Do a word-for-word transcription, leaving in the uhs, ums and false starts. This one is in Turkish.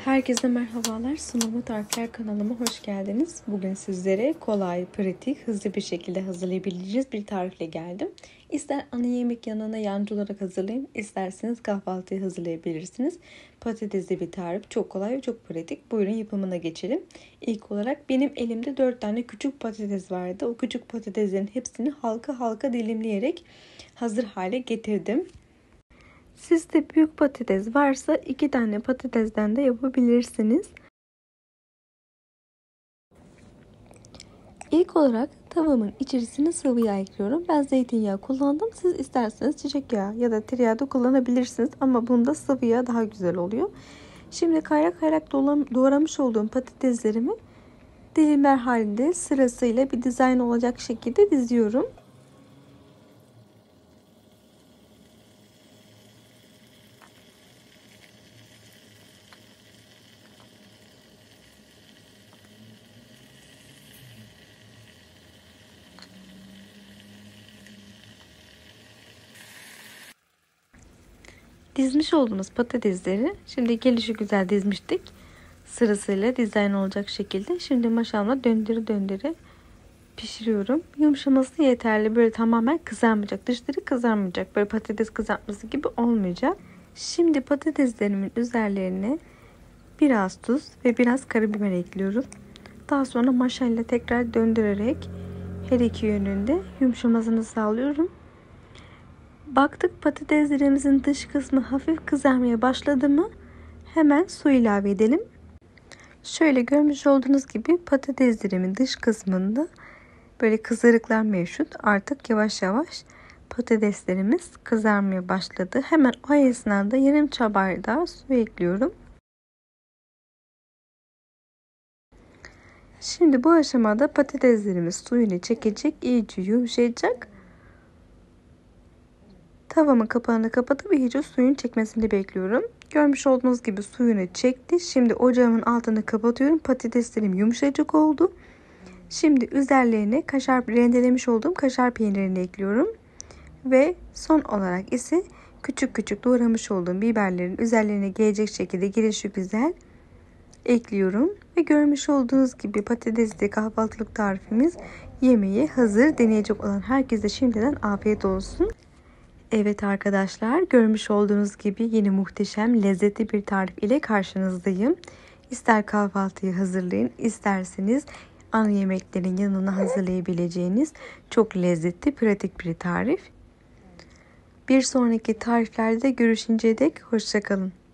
Herkese merhabalar. Sunumlu Tarifler kanalıma hoş geldiniz. Bugün sizlere kolay, pratik, hızlı bir şekilde hazırlayabileceğiniz bir tarifle geldim. İster ana yemek yanına yancı olarak hazırlayın, isterseniz kahvaltıyı hazırlayabilirsiniz. Patatesli bir tarif. Çok kolay ve çok pratik. Buyurun yapımına geçelim. İlk olarak benim elimde dört tane küçük patates vardı. O küçük patateslerin hepsini halka halka dilimleyerek hazır hale getirdim. Sizde büyük patates varsa iki tane patatesden de yapabilirsiniz. İlk olarak tavamın içerisine sıvı yağ ekliyorum. Ben zeytinyağı kullandım. Siz isterseniz çiçek yağı ya da tereyağı da kullanabilirsiniz. Ama bunda sıvı yağ daha güzel oluyor. Şimdi kayrak kayrak doğramış olduğum patateslerimi dilimler halinde sırasıyla bir dizayn olacak şekilde diziyorum. Dizmiş olduğumuz patatesleri şimdi gelişi güzel dizmiştik. Sırasıyla dizayn olacak şekilde. Şimdi maşamla döndürü döndürü pişiriyorum. Yumuşaması yeterli. Böyle tamamen kızarmayacak. Dışları kızarmayacak. Böyle patates kızartması gibi olmayacak. Şimdi patateslerimin üzerlerine biraz tuz ve biraz karabiber ekliyorum. Daha sonra maşayla tekrar döndürerek her iki yönünde yumuşamasını sağlıyorum. Baktık patateslerimizin dış kısmı hafif kızarmaya başladı mı hemen su ilave edelim. Şöyle görmüş olduğunuz gibi patateslerimin dış kısmında böyle kızarıklar mevcut. Artık yavaş yavaş patateslerimiz kızarmaya başladı. Hemen o esnada yarım çay bardağı su ekliyorum. Şimdi bu aşamada patateslerimiz suyunu çekecek, iyice yumuşayacak. Tavamın kapağını kapatıp iyice suyun çekmesini bekliyorum. Görmüş olduğunuz gibi suyunu çekti. Şimdi ocağımın altını kapatıyorum. Patateslerim yumuşacık oldu. Şimdi üzerlerine kaşar rendelemiş olduğum kaşar peynirini ekliyorum. Ve son olarak ise küçük küçük doğramış olduğum biberlerin üzerlerine gelecek şekilde gelişi güzel ekliyorum. Ve görmüş olduğunuz gibi patatesli kahvaltılık tarifimiz yemeğe hazır. Deneyecek olan herkese şimdiden afiyet olsun. Evet arkadaşlar, görmüş olduğunuz gibi yine muhteşem lezzetli bir tarif ile karşınızdayım. İster kahvaltıyı hazırlayın, isterseniz ana yemeklerin yanına hazırlayabileceğiniz çok lezzetli, pratik bir tarif. Bir sonraki tariflerde görüşünceye dek hoşça kalın.